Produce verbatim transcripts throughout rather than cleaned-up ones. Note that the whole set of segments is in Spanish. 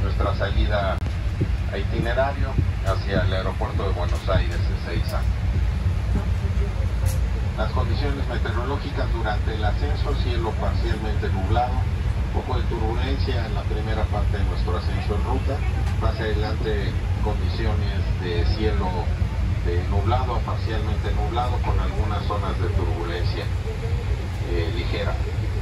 nuestra salida a itinerario hacia el aeropuerto de Buenos Aires, Ezeiza. Las condiciones meteorológicas durante el ascenso: cielo parcialmente nublado, poco de turbulencia en la primera parte de nuestro ascenso en ruta, más adelante condiciones de cielo de nublado a parcialmente nublado con algunas zonas de turbulencia eh, ligera.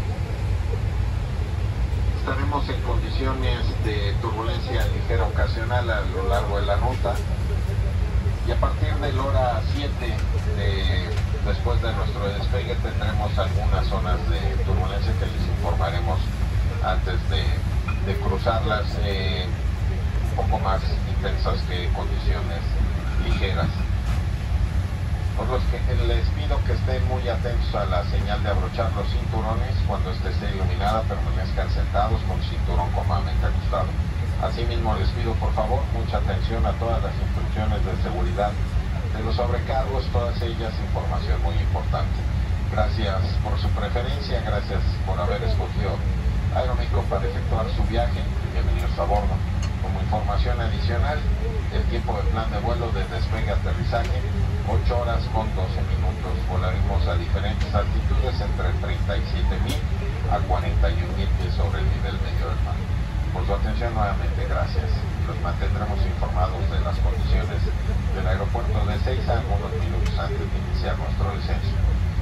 Estaremos en condiciones de turbulencia ligera ocasional a lo largo de la ruta, y a partir de la hora siete de, después de nuestro despegue tendremos algunas zonas de turbulencia que les informaremos antes de, de cruzarlas, eh, un poco más intensas que condiciones ligeras. Por los que les pido que estén muy atentos a la señal de abrochar los cinturones. Cuando éste esté iluminada, permanezcan sentados con el cinturón cómodamente ajustado. Asimismo, les pido por favor mucha atención a todas las instrucciones de seguridad de los sobrecargos, todas ellas información muy importante. Gracias por su preferencia, gracias por haber escogido Aeroméxico para efectuar su viaje. Bienvenidos a bordo. Como información adicional, el tiempo de plan de vuelo de despegue a aterrizaje: ocho horas con doce minutos. Volaremos a diferentes altitudes entre treinta y siete mil a cuarenta y un mil pies sobre el nivel medio del mar. Por su atención nuevamente gracias. Los mantendremos informados de las condiciones del aeropuerto de Ezeiza unos minutos antes de iniciar nuestro descenso.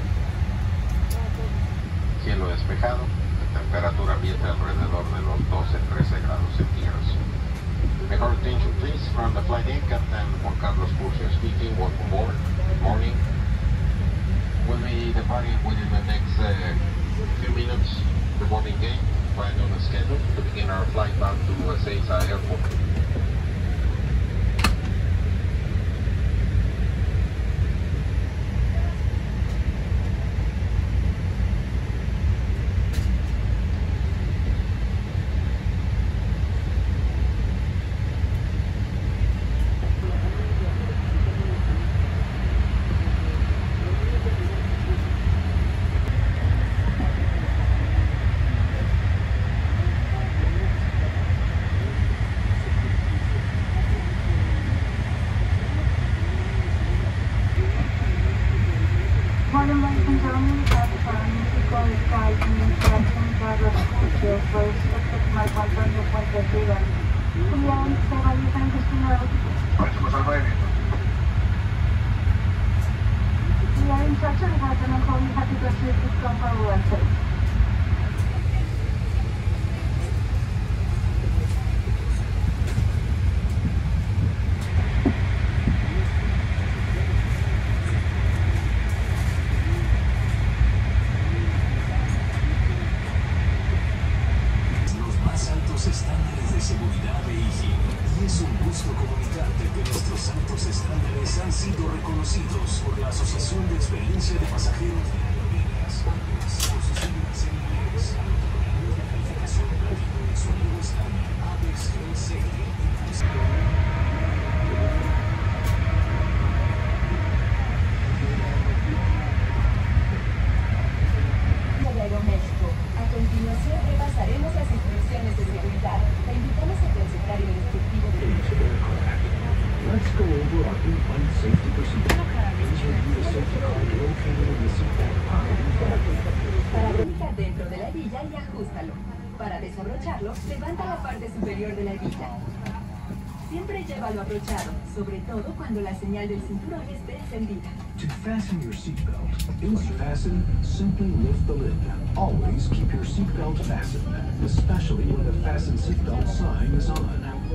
Cielo despejado, temperatura ambiente alrededor de los doce a trece grados centígrados. Your attention please, from the flight deck, Captain Juan Carlos Curcio speaking. Welcome aboard. Good morning. We'll be departing within the next uh, few minutes, the boarding gate, right on the schedule, to begin our flight bound to Ezeiza Airport. Dentro de la hebilla y ajústalo. Para desabrocharlo, levanta la parte superior de la hebilla. Siempre llévalo abrochado, sobre todo cuando la señal del cinturón esté encendida. To fasten your seatbelt, once fastened, simply lift the lid. Always keep your seatbelt fastened, especially when the fasten seatbelt sign is on.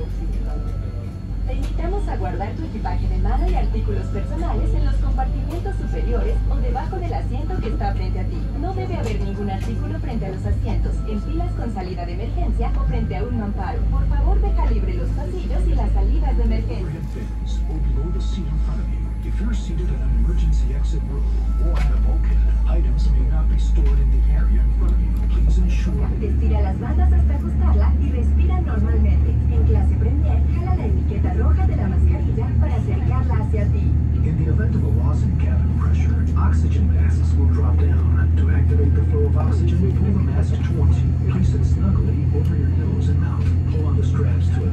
Te invitamos a guardar tu equipaje de mano y artículos personales en los compartimientos superiores o debajo del asiento que está frente a ti. No debe haber ningún artículo frente a los asientos, en filas con salida de emergencia o frente a un mamparo. Por favor, deja libre los pasillos y las salidas de emergencia. If you're seated in an emergency exit room or at a bulkhead, items may not be stored in the area in front of you. Please ensure. Estira las bandas hasta ajustarla y respira normalmente. En clase Premier, jala la etiqueta roja de la mascarilla para acercarla hacia ti. In the event of a loss in cabin pressure, oxygen masks will drop down. To activate the flow of oxygen, pull the mask towards you. Place it snugly over your nose and mouth. Pull on the straps to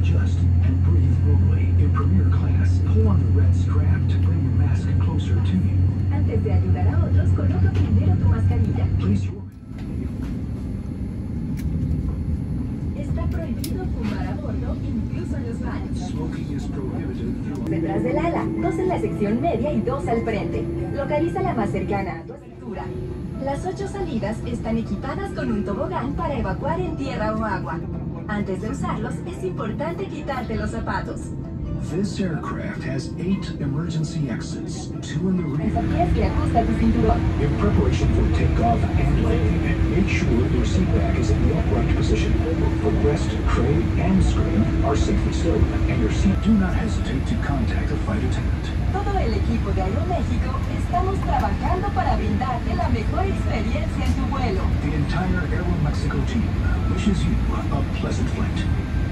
is prohibited through... Detrás del ala, dos en la sección media y dos al frente. Localiza la más cercana a tu altura. Las ocho salidas están equipadas con un tobogán para evacuar en tierra o agua. Antes de usarlos, es importante quitarte los zapatos. This aircraft has eight emergency exits, two in the rear. Desafías que ajusta tu cinturón. In preparation for takeoff and landing, make sure your seat back is in the upright position. The rest, tray, and screen are safely stowed, and your seat. Do not hesitate to contact a flight attendant. Todo el equipo de Aeroméxico estamos trabajando para brindarte la mejor experiencia en tu vuelo. The entire Aeromexico team wishes you a pleasant flight.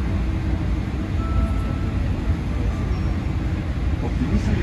Optimiza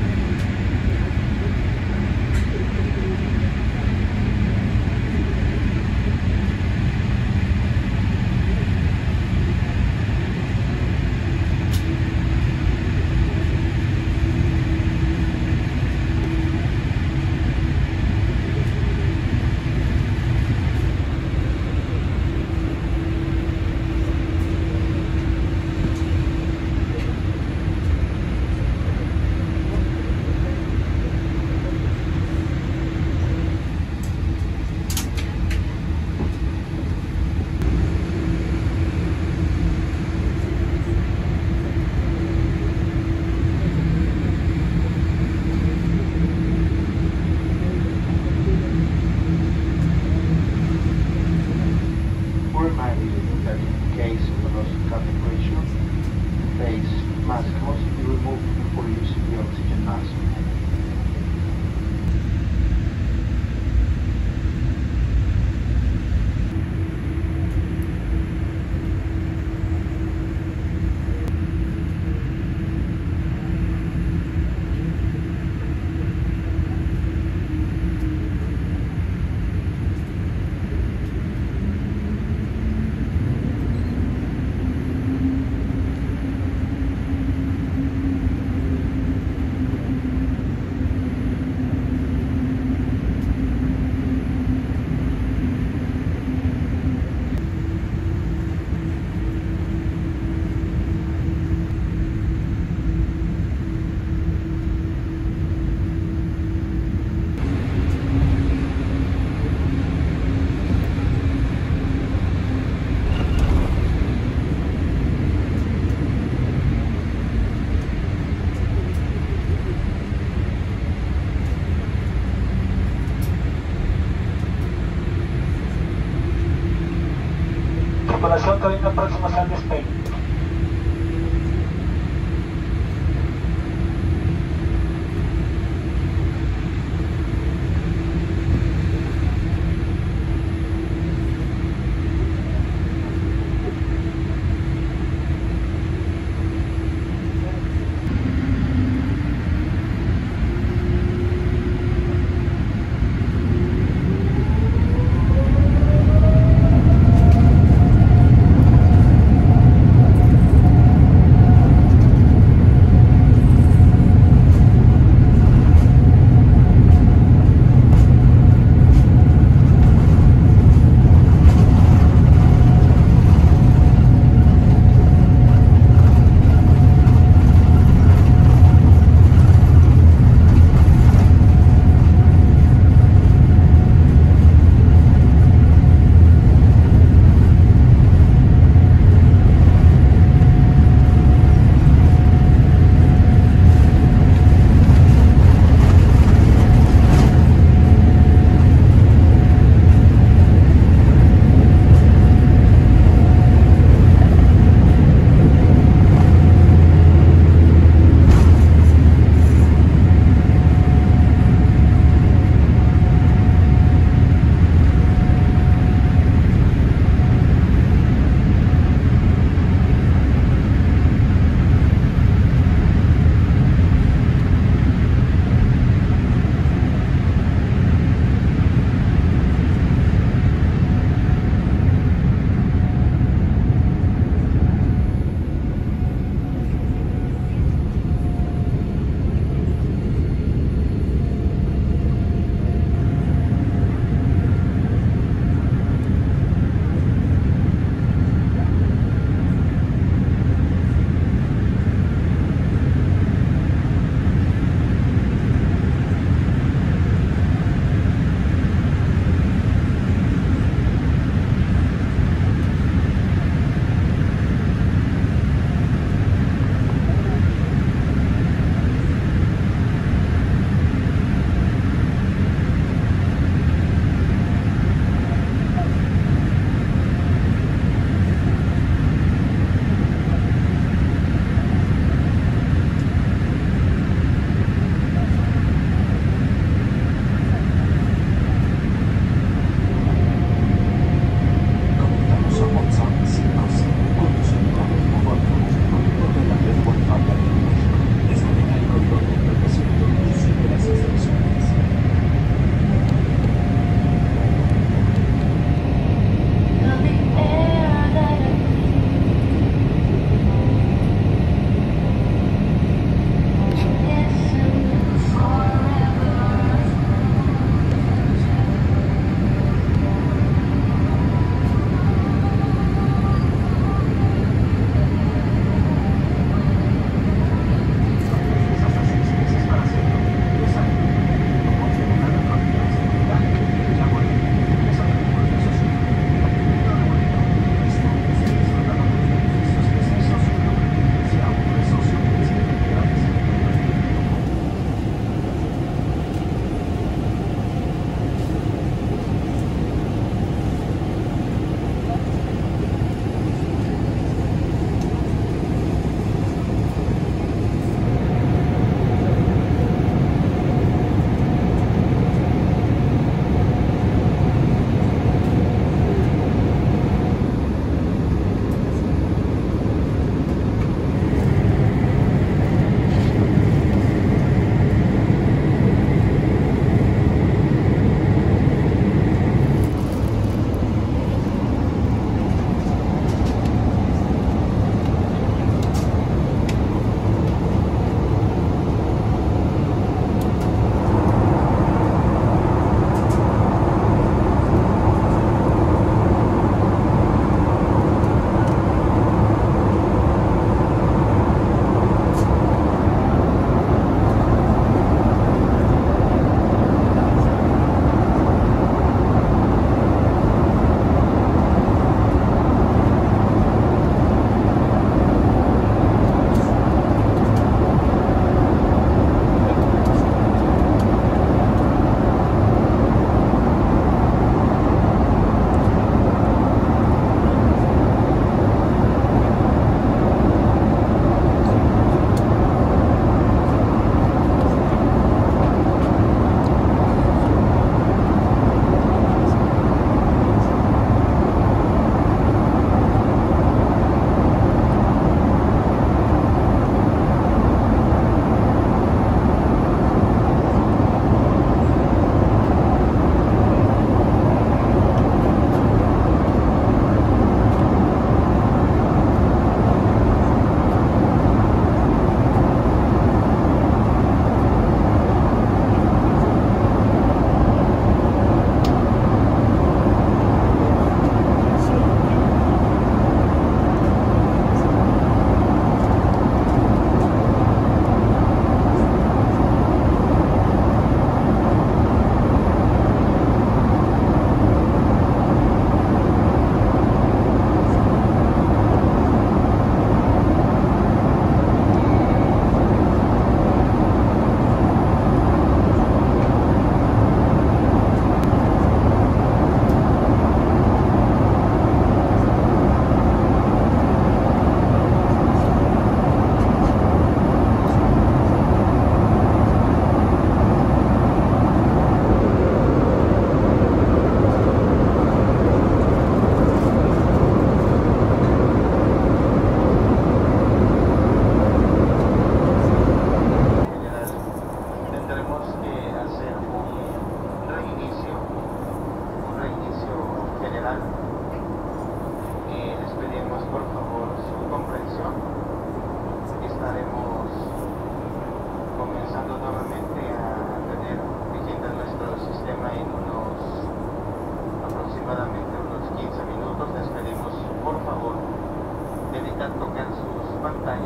Tripulación cabina próximas al despegue.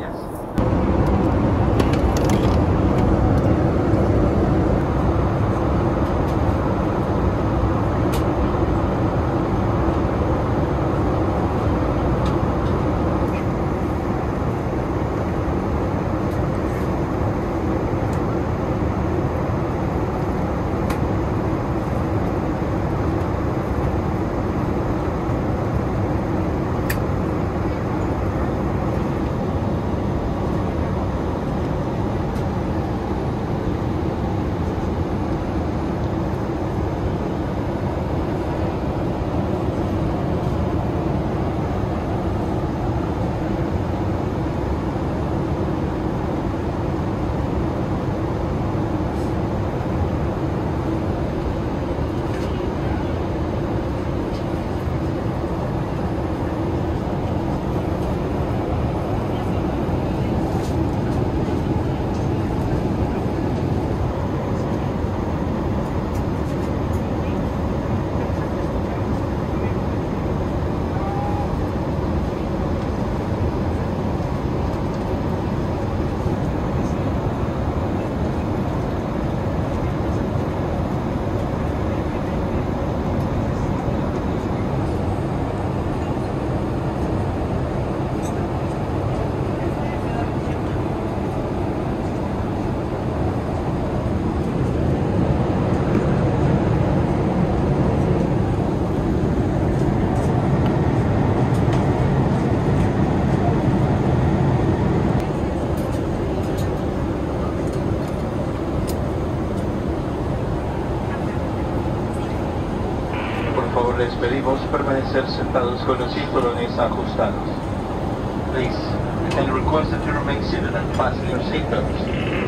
Gracias. Les pedimos permanecer sentados con los cinturones ajustados. Please, we can request that you remain seated and fasten your seatbelts.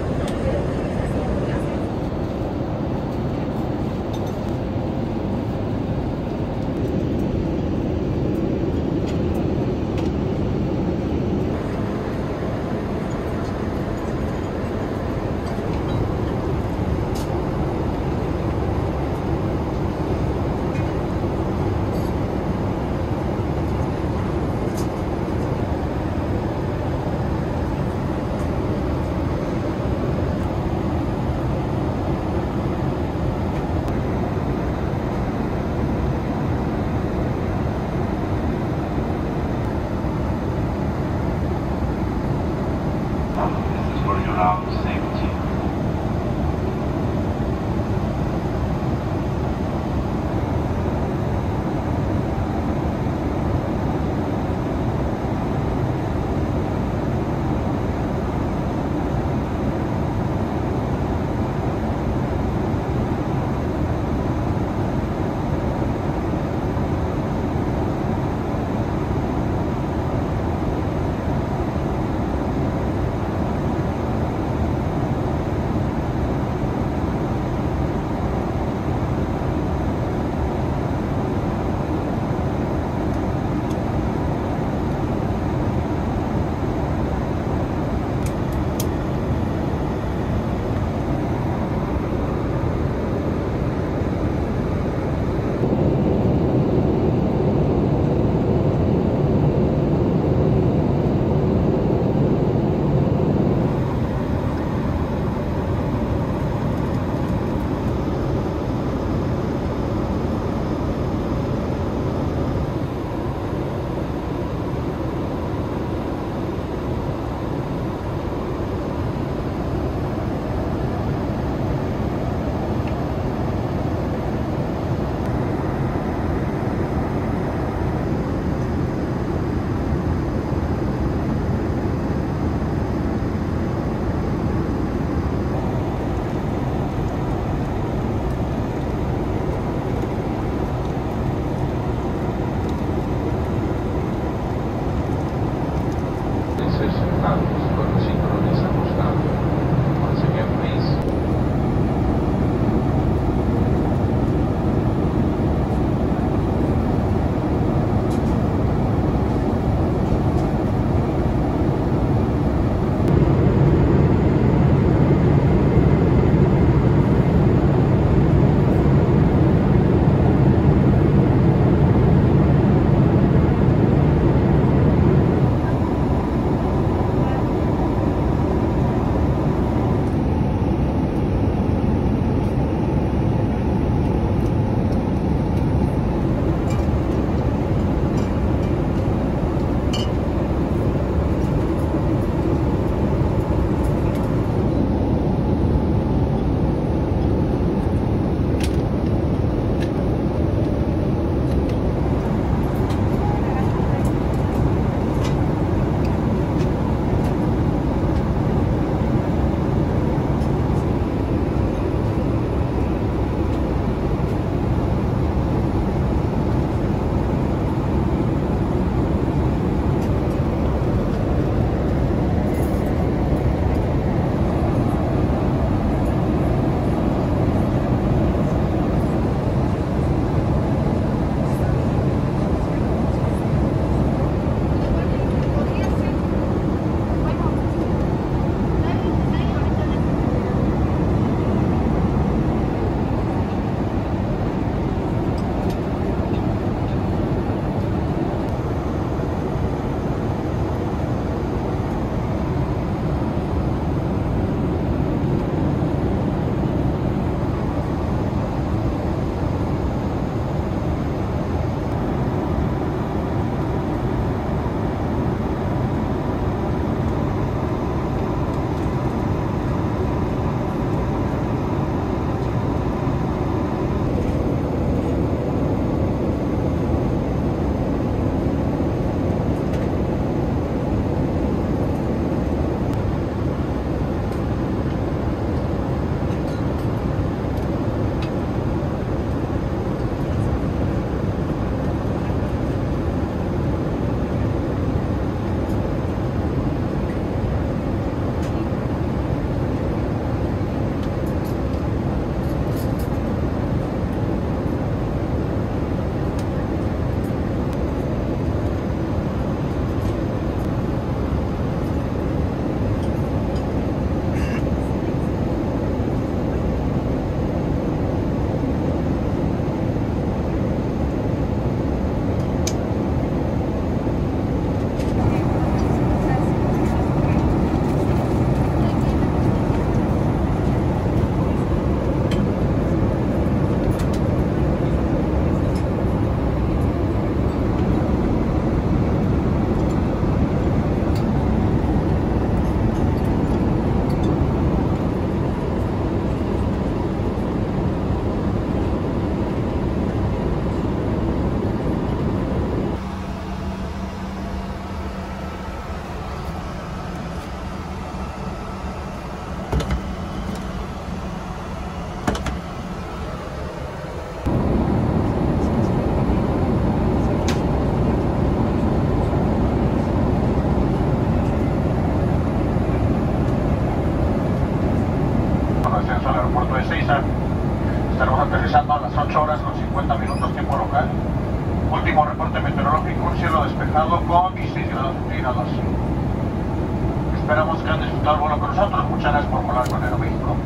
disfrutado el vuelo con nosotros. Muchas gracias por volar con Aeroméxico.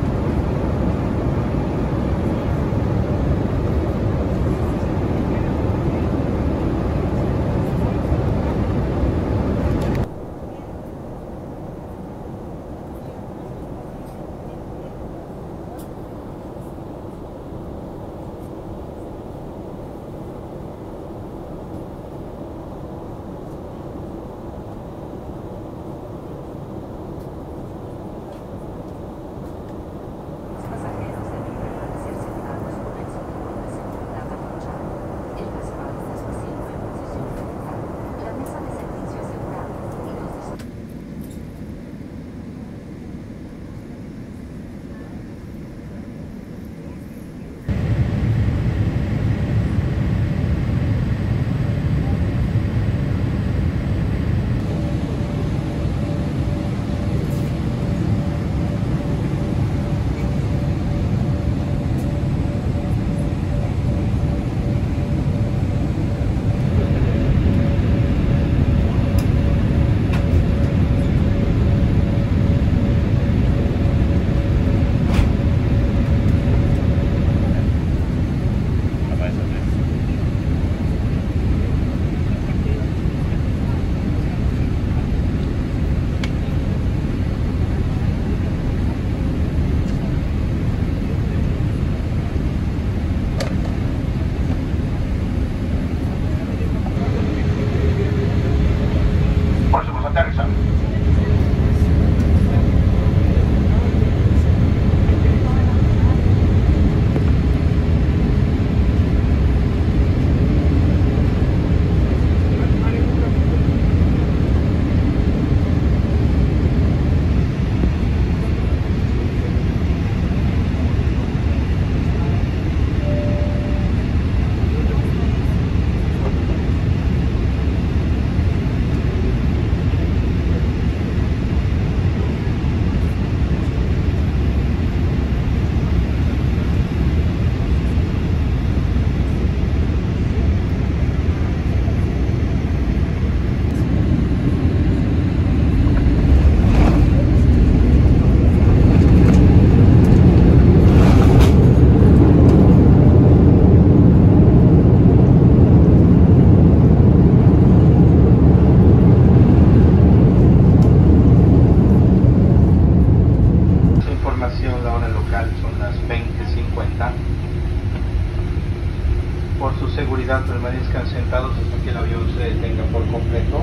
Por su seguridad permanezcan sentados hasta que el avión se detenga por completo.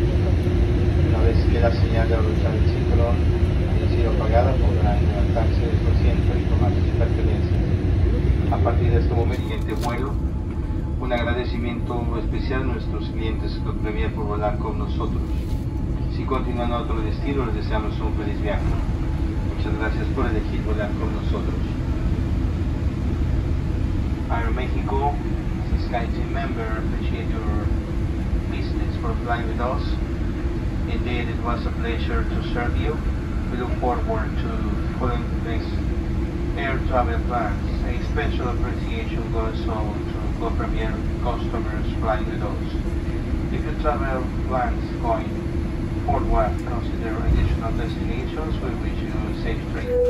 Una vez que la señal de abrochar el cinturón haya sido apagada, podrán levantarse de su asiento y tomar sus pertenencias. A partir de este momento, siguiente vuelo, un agradecimiento especial a nuestros clientes de Premier por volar con nosotros. Si continúan a otro destino, les deseamos un feliz viaje. Muchas gracias por elegir volar con nosotros. Aeroméxico, as a SkyTeam member, appreciate your business for flying with us. Indeed, it was a pleasure to serve you. We look forward to following these air travel plans. A special appreciation goes out to Go Premier customers flying with us. If your travel plans going forward, consider additional destinations. We wish you a safe trip.